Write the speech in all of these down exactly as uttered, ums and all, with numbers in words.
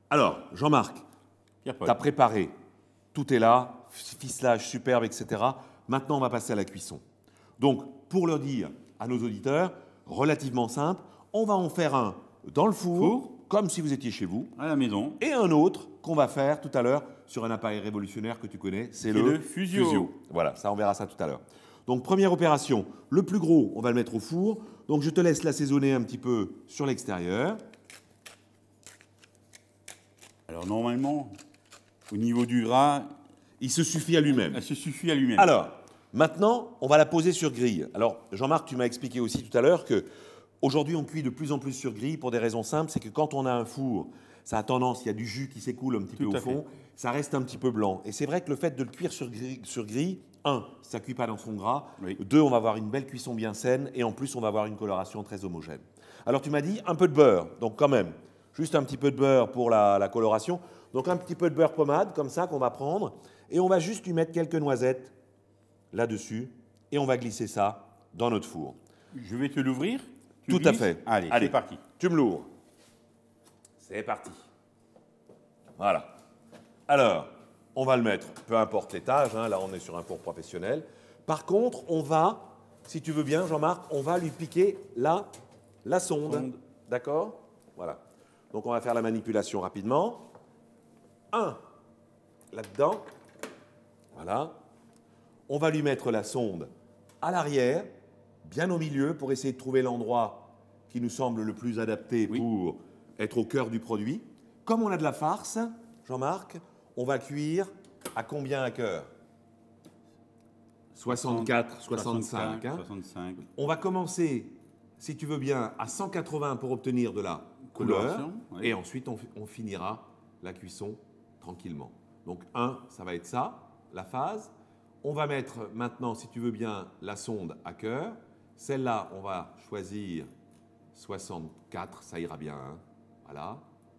Alors, Jean-Marc, tu as préparé. Tout est là, ficelage superbe, et cetera. Maintenant, on va passer à la cuisson. Donc, pour le dire à nos auditeurs, relativement simple, on va en faire un dans le four, four, comme si vous étiez chez vous. À la maison. Et un autre qu'on va faire tout à l'heure sur un appareil révolutionnaire que tu connais, c'est le, le Fusio. Fusio. Voilà, ça on verra ça tout à l'heure. Donc première opération, le plus gros, on va le mettre au four. Donc je te laisse l'assaisonner un petit peu sur l'extérieur. Alors normalement, au niveau du gras, il se suffit à lui-même. Elle se suffit à lui-même. Alors, maintenant, on va la poser sur grille. Alors, Jean-Marc, tu m'as expliqué aussi tout à l'heure que aujourd'hui, on cuit de plus en plus sur grille pour des raisons simples. C'est que quand on a un four, ça a tendance, il y a du jus qui s'écoule un petit tout peu au fond, fait. Ça reste un petit peu blanc. Et c'est vrai que le fait de le cuire sur grille, sur grille un, ça ne cuit pas dans son gras. Oui. Deux, on va avoir une belle cuisson bien saine. Et en plus, on va avoir une coloration très homogène. Alors, tu m'as dit un peu de beurre. Donc, quand même, juste un petit peu de beurre pour la, la coloration. Donc, un petit peu de beurre pommade, comme ça, qu'on va prendre. Et on va juste lui mettre quelques noisettes là-dessus. Et on va glisser ça dans notre four. Je vais te l'ouvrir. Tout glisses. à fait. Allez, Allez, c'est parti. Tu me l'ouvres. C'est parti. Voilà. Alors, on va le mettre, peu importe l'étage, hein, là on est sur un four professionnel. Par contre, on va, si tu veux bien Jean-Marc, on va lui piquer la, la sonde. sonde. D'accord? Voilà. Donc on va faire la manipulation rapidement. Un, là-dedans. Voilà. On va lui mettre la sonde à l'arrière, bien au milieu, pour essayer de trouver l'endroit qui nous semble le plus adapté oui. pour être au cœur du produit. Comme on a de la farce, Jean-Marc, on va cuire à combien à cœur? soixante-quatre, soixante-cinq. Hein. soixante-cinq. On va commencer, si tu veux bien, à cent quatre-vingts pour obtenir de la couleur. Oui. Et ensuite, on, on finira la cuisson tranquillement. Donc, un, ça va être ça, la phase. On va mettre maintenant, si tu veux bien, la sonde à cœur. Celle-là, on va choisir soixante-quatre, ça ira bien. Hein. Voilà.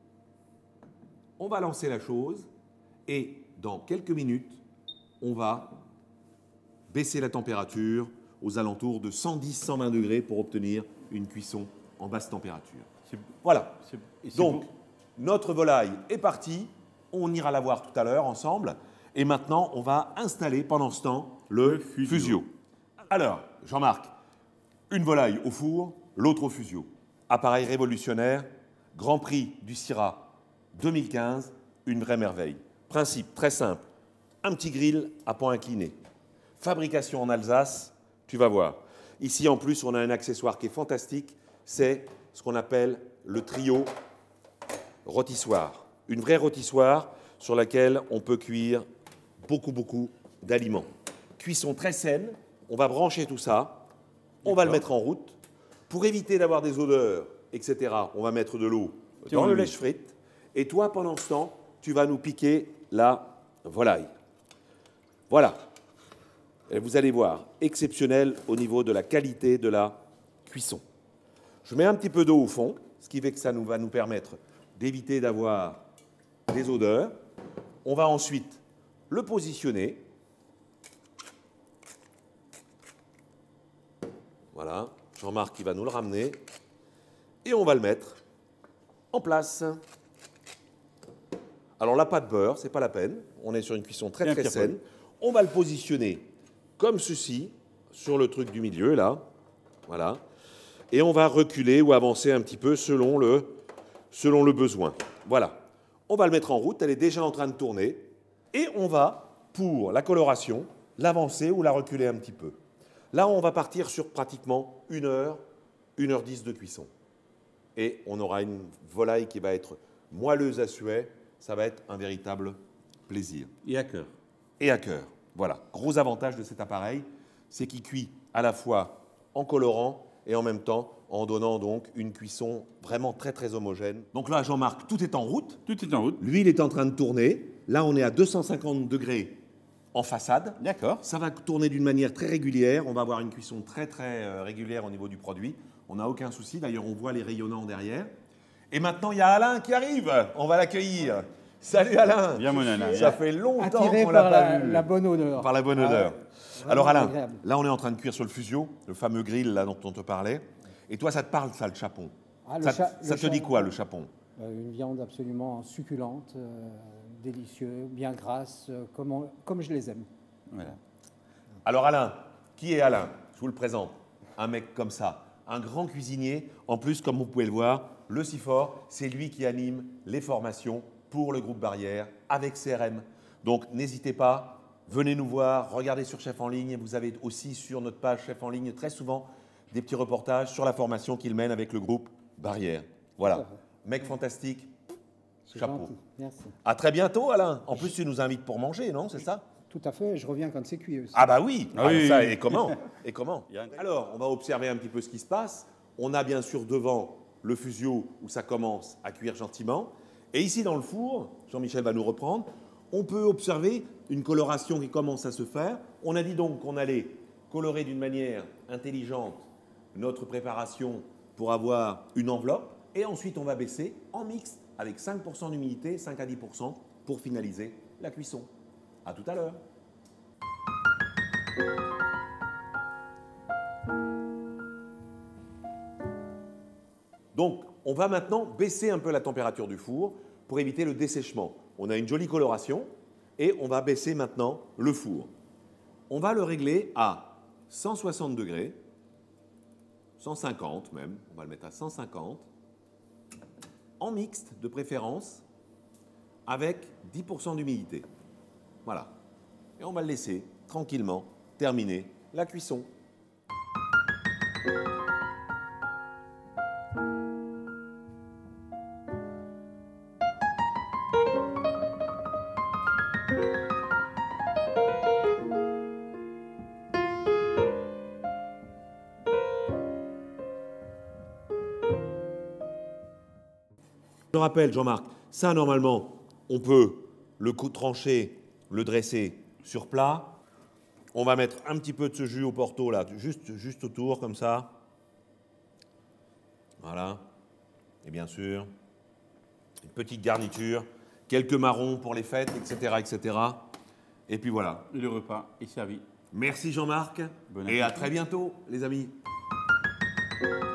On va lancer la chose et dans quelques minutes, on va baisser la température aux alentours de cent dix à cent vingt degrés pour obtenir une cuisson en basse température. Voilà. Donc, notre volaille est partie. On ira la voir tout à l'heure ensemble. Et maintenant, on va installer pendant ce temps le, le Fusio. Fusio. Alors, Jean-Marc, une volaille au four, l'autre au Fusio. Appareil révolutionnaire, Grand Prix du Syrah deux mille quinze, une vraie merveille. Principe très simple, un petit grill à point incliné. Fabrication en Alsace, tu vas voir. Ici, en plus, on a un accessoire qui est fantastique, c'est ce qu'on appelle le trio rôtissoir. Une vraie rôtissoir sur laquelle on peut cuire beaucoup, beaucoup d'aliments. Cuisson très saine, on va brancher tout ça, on va le mettre en route. Pour éviter d'avoir des odeurs, et cetera, on va mettre de l'eau dans le lèche-frite. Et toi, pendant ce temps, tu vas nous piquer la volaille. Voilà. Et vous allez voir, exceptionnel au niveau de la qualité de la cuisson. Je mets un petit peu d'eau au fond, ce qui fait que ça nous va nous permettre d'éviter d'avoir des odeurs. On va ensuite le positionner. Voilà. Jean-Marc qui va nous le ramener. Et on va le mettre en place. Alors là, pas de beurre, c'est pas la peine. On est sur une cuisson très très saine. On va le positionner comme ceci, sur le truc du milieu, là. Voilà. Et on va reculer ou avancer un petit peu selon le, selon le besoin. Voilà. On va le mettre en route, elle est déjà en train de tourner. Et on va, pour la coloration, l'avancer ou la reculer un petit peu. Là, on va partir sur pratiquement une heure, une heure dix de cuisson. Et on aura une volaille qui va être moelleuse à suet. Ça va être un véritable plaisir. Et à cœur. Et à cœur. Voilà. Gros avantage de cet appareil, c'est qu'il cuit à la fois en colorant et en même temps en donnant donc une cuisson vraiment très très homogène. Donc là, Jean-Marc, tout est en route. Tout est en route. L'huile est en train de tourner. Là, on est à deux cent cinquante degrés en façade. D'accord. Ça va tourner d'une manière très régulière. On va avoir une cuisson très très euh, régulière au niveau du produit. On n'a aucun souci. D'ailleurs, on voit les rayonnants derrière. Et maintenant, il y a Alain qui arrive. On va l'accueillir. Salut Alain. Bien mon Alain. Ça fait longtemps Attiré qu'on l'a par pas la, vu. la bonne odeur. Par la bonne Ah, odeur. ouais, Alors Alain, agréable. là on est en train de cuire sur le Fusio, le fameux grill là dont on te parlait. Et toi, ça te parle ça, le chapon? Ah, le Ça, cha- ça le te dit cha- quoi, le chapon? Euh, une viande absolument succulente, euh, délicieuse, bien grasse, euh, comme, on- comme je les aime. Voilà. Alors Alain, qui est Alain? Je vous le présente. Un mec comme ça, un grand cuisinier. En plus, comme vous pouvez le voir, le CIFOR, c'est lui qui anime les formations pour le groupe Barrière avec C R M. Donc n'hésitez pas, venez nous voir, regardez sur Chef en ligne. Vous avez aussi sur notre page Chef en ligne très souvent des petits reportages sur la formation qu'il mène avec le groupe Barrière. Voilà, mec fantastique, chapeau. Gentil. Merci. À très bientôt Alain. En plus, tu nous invites pour manger, non? C'est ça? Tout à fait, je reviens quand c'est cuit aussi. Ah bah oui, Ah ah, oui, ça, oui, oui. et comment, et comment Il y a un- Alors, on va observer un petit peu ce qui se passe. On a bien sûr devant le fusio où ça commence à cuire gentiment. Et ici dans le four, Jean-Michel va nous reprendre, on peut observer une coloration qui commence à se faire. On a dit donc qu'on allait colorer d'une manière intelligente notre préparation pour avoir une enveloppe. Et ensuite, on va baisser en mixte avec cinq pour cent d'humidité, cinq à dix pour cent pour finaliser la cuisson. À tout à l'heure. Donc, on va maintenant baisser un peu la température du four pour éviter le dessèchement. On a une jolie coloration et on va baisser maintenant le four. On va le régler à cent soixante degrés, cent cinquante même, on va le mettre à cent cinquante, en mixte de préférence, avec dix pour cent d'humidité. Voilà. Et on va le laisser tranquillement terminer la cuisson. Je rappelle, Jean-Marc, ça normalement, on peut le coup trancher, le dresser sur plat. On va mettre un petit peu de ce jus au Porto, là, juste, juste autour, comme ça. Voilà. Et bien sûr, une petite garniture, quelques marrons pour les fêtes, et cetera, et cetera. Et puis voilà. Le repas est servi. Merci Jean-Marc. Bon Et à appétit. très bientôt, les amis.